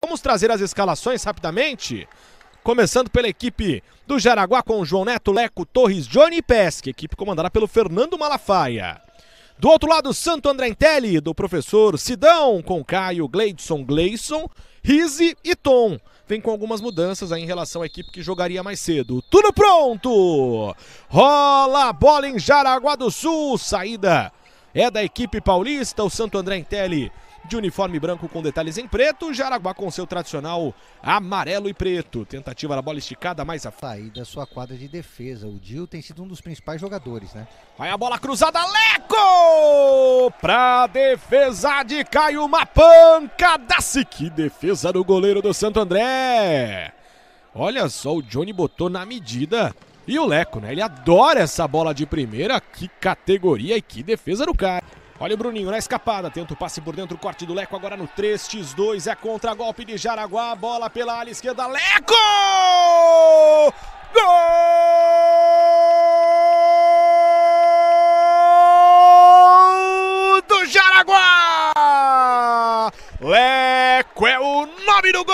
Vamos trazer as escalações rapidamente. Começando pela equipe do Jaraguá com João Neto, Leco, Torres, Johnny e Pesque. Equipe comandada pelo Fernando Malafaia. Do outro lado, Santo André Intelli, do professor Sidão, com Caio, Gleidson, Rizzi e Tom. Vem com algumas mudanças aí em relação à equipe que jogaria mais cedo. Tudo pronto! Rola a bola em Jaraguá do Sul. Saída é da equipe paulista, o Santo André Intelli de uniforme branco com detalhes em preto, Jaraguá com seu tradicional amarelo e preto. Tentativa da bola esticada mais a saída da sua quadra de defesa. O Dil tem sido um dos principais jogadores, né? Vai a bola cruzada, Leco! Pra defesa de Caio, uma pancadaça. Que defesa do goleiro do Santo André. Olha só, o Johnny botou na medida. E o Leco, né? Ele adora essa bola de primeira. Que categoria e que defesa do Caio. Olha o Bruninho na escapada, tenta o passe por dentro, o corte do Leco agora no 3x2, é contra-golpe de Jaraguá, bola pela ala esquerda, Leco! Gol do Jaraguá! Leco é o nome do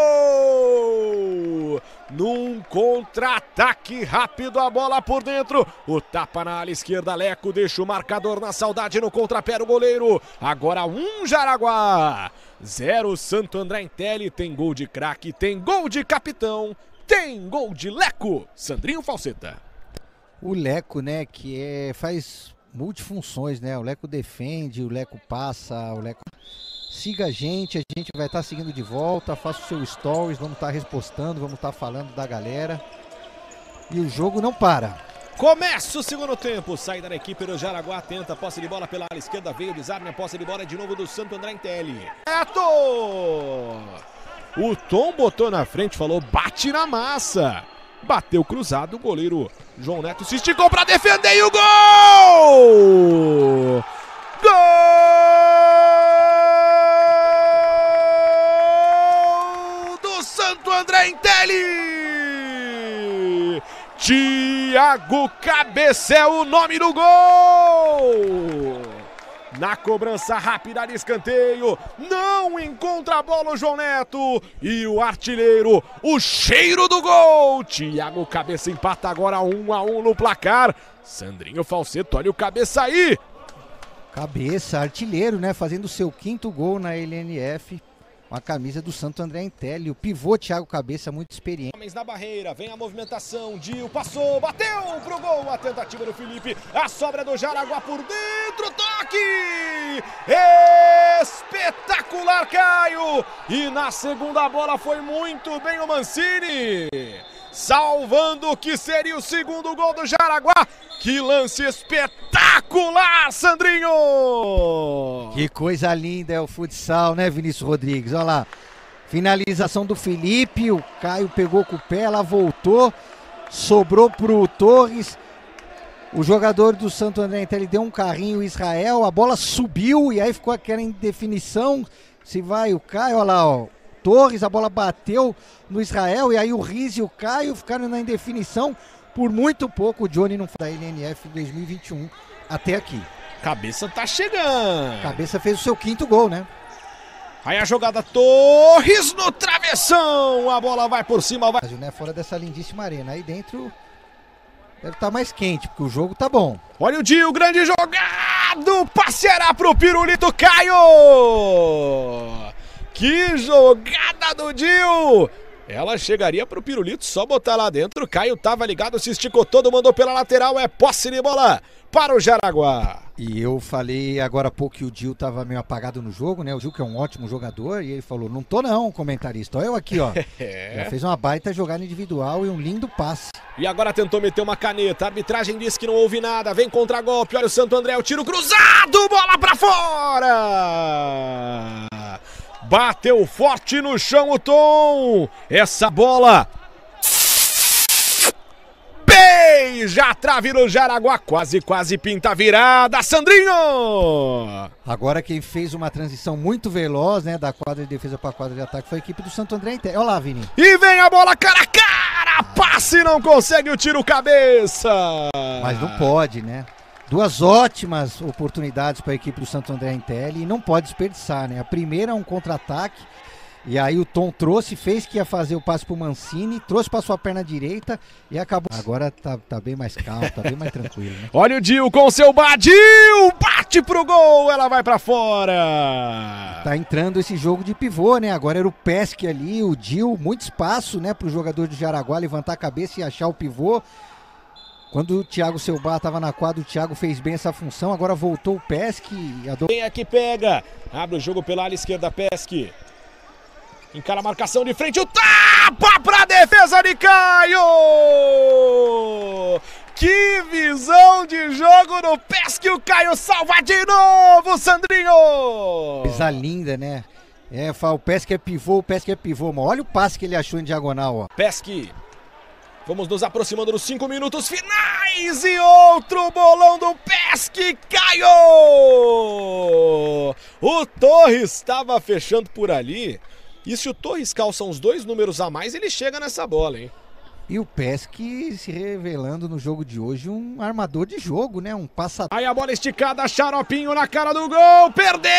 gol! Num contra-ataque rápido, a bola por dentro, o tapa na ala esquerda, Leco deixa o marcador na saudade no contrapé do goleiro. Agora 1 Jaraguá, 0 Santo André Intelli. Tem gol de craque, tem gol de capitão, tem gol de Leco. Sandrinho Falseta. O Leco, né, que faz multifunções, né? O Leco defende, o Leco passa, o Leco... Siga a gente vai estar seguindo de volta, faça o seu stories, vamos estar respostando, vamos estar falando da galera. E o jogo não para. Começa o segundo tempo, saída da equipe do Jaraguá, tenta posse de bola pela ala esquerda, veio o desarme, a posse de bola de novo do Santo André Intelli. Neto! O Tom botou na frente, falou, bate na massa. Bateu cruzado, o goleiro João Neto se esticou para defender e o gol! Gol! Santo André Intelli! Thiago Cabeça é o nome do gol! Na cobrança rápida de escanteio, não encontra a bola o João Neto e o artilheiro, o cheiro do gol! Thiago Cabeça empata agora 1-1 no placar. Sandrinho Falseta, olha o Cabeça aí! Cabeça, artilheiro, né? Fazendo o seu 5º gol na LNF. Com a camisa do Santo André Intelli, o pivô Thiago Cabeça, muito experiente. Homens na barreira, vem a movimentação, Dil passou, bateu pro gol, a tentativa do Felipe, a sobra do Jaraguá por dentro, toque! Espetacular, Caio! E na segunda bola foi muito bem o Mancini, salvando o que seria o segundo gol do Jaraguá. Que lance espetacular, Sandrinho! Que coisa linda é o futsal, né, Vinícius Rodrigues? Olha lá, finalização do Felipe, o Caio pegou com o pé, ela voltou, sobrou pro Torres. O jogador do Santo André Intelli deu um carrinho, o Israel, a bola subiu e aí ficou aquela indefinição. Se vai o Caio, olha lá, ó. Torres, a bola bateu no Israel e aí o Rizzi e o Caio ficaram na indefinição. Por muito pouco o Johnny não foi da LNF 2021 até aqui. Cabeça tá chegando. Cabeça fez o seu 5º gol, né? Aí a jogada, Torres no travessão. A bola vai por cima. Vai... Né? Fora dessa lindíssima arena. Aí dentro deve estar mais quente, porque o jogo tá bom. Olha o Dil, grande jogado. Passeará pro Pirulito, Caio. Que jogada do Dil. Ela chegaria pro Pirulito, só botar lá dentro. Caio tava ligado, se esticou todo, mandou pela lateral. É posse de bola para o Jaraguá. E eu falei agora há pouco que o Dil tava meio apagado no jogo, né? O Dil que é um ótimo jogador. E ele falou, não tô não, comentarista. Olha eu aqui, ó. Já fez uma baita jogada individual e um lindo passe. E agora tentou meter uma caneta. A arbitragem disse que não houve nada. Vem contra-golpe. Olha o Santo André, o tiro cruzado. Bola pra fora. Bateu forte no chão o Tom. Essa bola beija a trave do Jaraguá. Quase pinta a virada. Sandrinho! Agora quem fez uma transição muito veloz, né, da quadra de defesa para a quadra de ataque foi a equipe do Santo André Intelli. Olha lá, Vini. E vem a bola cara a cara. Passe, não consegue o tiro cabeça. Mas não pode, né? Duas ótimas oportunidades para a equipe do Santo André Intelli e não pode desperdiçar, né? A primeira é um contra-ataque E aí o Tom trouxe, fez que ia fazer o passe pro Mancini, trouxe pra sua perna direita e acabou. Agora tá bem mais calmo, tá bem mais tranquilo, né? Olha o Dil com seu Badil, bate pro gol, ela vai pra fora. Tá entrando esse jogo de pivô, né? Agora era o Pesce ali, o Dil, muito espaço, né, pro jogador de Jaraguá levantar a cabeça e achar o pivô. Quando o Thiago Selbá estava na quadra, o Thiago fez bem essa função, agora voltou o Pesce. Quem é que pega? Abre o jogo pela ala esquerda, Pesce. Encara a marcação de frente, o tapa pra defesa de Caio! Que visão de jogo no Pesce, o Caio salva de novo, Sandrinho! Coisa linda, né? O Pesce é pivô, mas olha o passe que ele achou em diagonal, ó. Pesce. Vamos nos aproximando dos 5 minutos finais e outro bolão do Pesce, Caio! O Torres estava fechando por ali. E se o Torres calça uns 2 números a mais, ele chega nessa bola, hein? E o Pesce se revelando no jogo de hoje um armador de jogo, né? Um passador. Aí a bola esticada, Xaropinho na cara do gol, perdeu!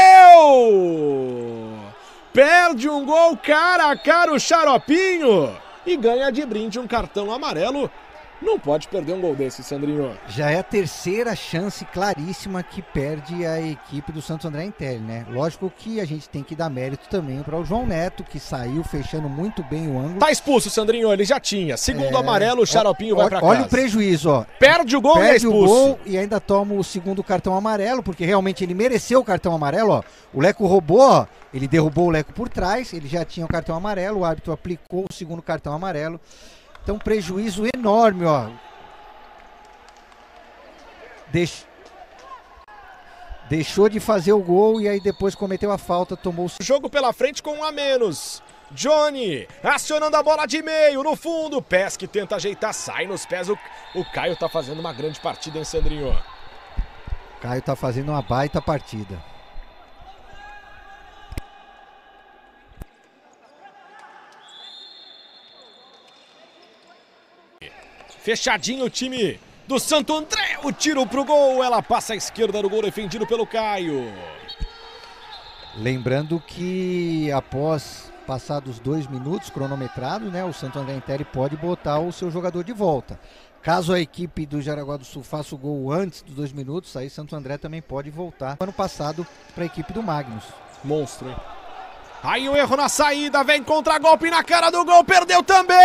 Perde um gol cara a cara o Xaropinho e ganha de brinde um cartão amarelo. Não pode perder um gol desse, Sandrinho. Já é a terceira chance claríssima que perde a equipe do Santo André Intelli, né? Lógico que a gente tem que dar mérito também para o João Neto, que saiu fechando muito bem o ângulo. Tá expulso, Sandrinho, ele já tinha. Segundo amarelo, o Xaropinho vai pra casa. Olha o prejuízo, ó. Perde o gol e é expulso. Perde o gol e ainda toma o segundo cartão amarelo, porque realmente ele mereceu o cartão amarelo, ó. O Leco roubou, ó. Ele derrubou o Leco por trás, ele já tinha o cartão amarelo, o árbitro aplicou o segundo cartão amarelo. Então, prejuízo enorme, ó. Deixou de fazer o gol e aí depois cometeu a falta, tomou o jogo pela frente com 1 a menos. Johnny acionando a bola de meio no fundo. Pesce tenta ajeitar, sai nos pés. O Caio tá fazendo uma grande partida, hein, Sandrinho? Caio tá fazendo uma baita partida. Fechadinho o time do Santo André, o tiro pro gol, ela passa à esquerda do gol defendido pelo Caio. Lembrando que após passados 2 minutos cronometrados, né, o Santo André Intelli pode botar o seu jogador de volta. Caso a equipe do Jaraguá do Sul faça o gol antes dos 2 minutos, aí Santo André também pode voltar ano passado para a equipe do Magnus. Monstro, hein? Aí o erro na saída, vem contra-golpe na cara do gol, perdeu também!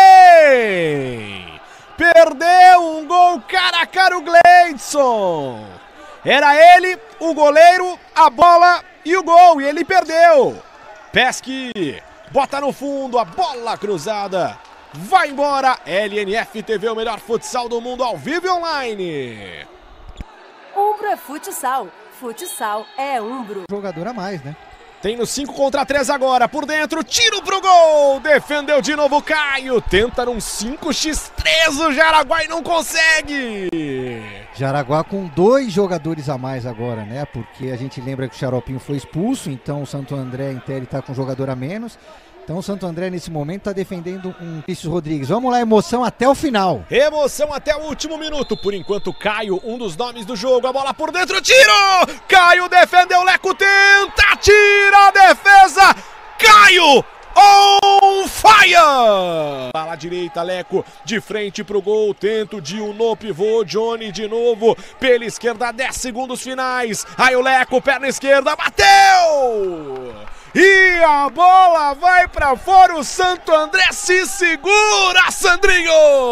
Perdeu um gol cara a cara o Gleidson. Era ele, o goleiro, a bola e o gol. E ele perdeu. Pesce bota no fundo, a bola cruzada. Vai embora. LNF TV, o melhor futsal do mundo ao vivo e online. Umbro é futsal. Futsal é Umbro. Jogador a mais, né? Tem no 5 contra 3 agora, por dentro, tiro pro gol, defendeu de novo o Caio, tenta num 5x3 o Jaraguá e não consegue. Jaraguá com 2 jogadores a mais agora, né, porque a gente lembra que o Xaropinho foi expulso, então o Santo André Intelli tá com um jogador a menos. Então o Santo André nesse momento está defendendo um Vinícius Rodrigues. Vamos lá, emoção até o final. Emoção até o último minuto. Por enquanto, Caio, um dos nomes do jogo. A bola por dentro, tiro! Caio defendeu, Leco tenta, tira a defesa! Caio on fire! Pala direita, Leco de frente pro gol. Tento de no pivô, Johnny de novo. Pela esquerda, 10 segundos finais. Aí o Leco, perna esquerda, bateu! E a bola vai pra fora, o Santo André se segura, Sandrinho!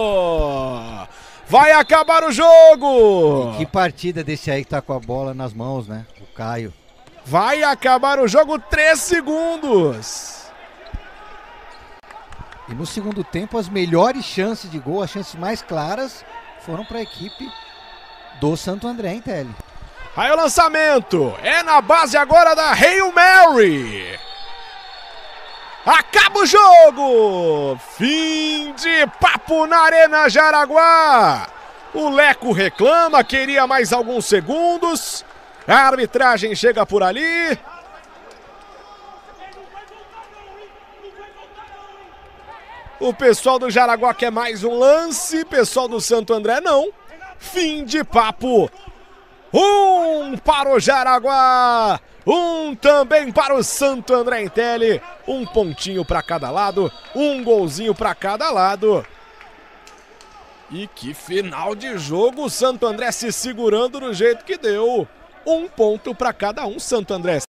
Vai acabar o jogo! E que partida desse aí que tá com a bola nas mãos, né? O Caio. Vai acabar o jogo, 3 segundos. E no segundo tempo, as melhores chances de gol, as chances mais claras, foram para a equipe do Santo André Intelli. Aí o lançamento, é na base agora da Hail Mary. Acaba o jogo, fim de papo na Arena Jaraguá. O Leco reclama, queria mais alguns segundos. A arbitragem chega por ali. O pessoal do Jaraguá quer mais um lance, pessoal do Santo André não. Fim de papo. Para o Jaraguá, Um também para o Santo André Intelli. Um pontinho para cada lado, um golzinho para cada lado. E que final de jogo, o Santo André se segurando do jeito que deu. Um ponto para cada um, Santo André.